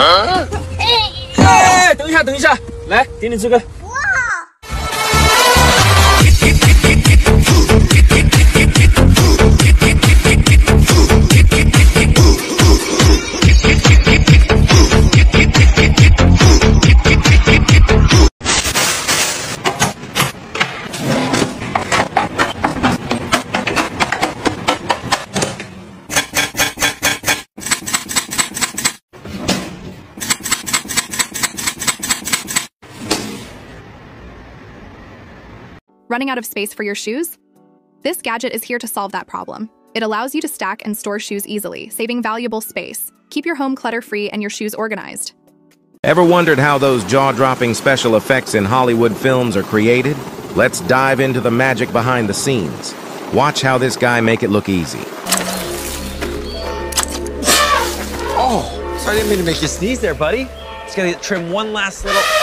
哎，等一下，等一下，来，给你这个。 Running out of space for your shoes? This gadget is here to solve that problem. It allows you to stack and store shoes easily, saving valuable space. Keep your home clutter-free and your shoes organized. Ever wondered how those jaw-dropping special effects in Hollywood films are created? Let's dive into the magic behind the scenes. Watch how this guy make it look easy. Oh, sorry, I didn't mean to make you sneeze there, buddy. Just gotta trim one last little...